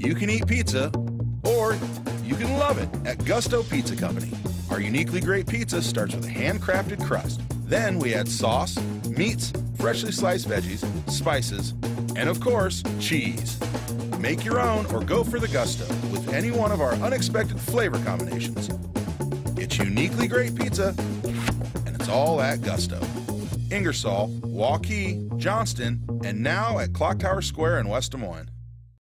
You can eat pizza, or you can love it at Gusto Pizza Company. Our uniquely great pizza starts with a handcrafted crust. Then we add sauce, meats, freshly sliced veggies, spices, and of course, cheese. Make your own or go for the Gusto with any one of our unexpected flavor combinations. It's uniquely great pizza, and it's all at Gusto. Ingersoll, Waukee, Johnston, and now at Clock Tower Square in West Des Moines.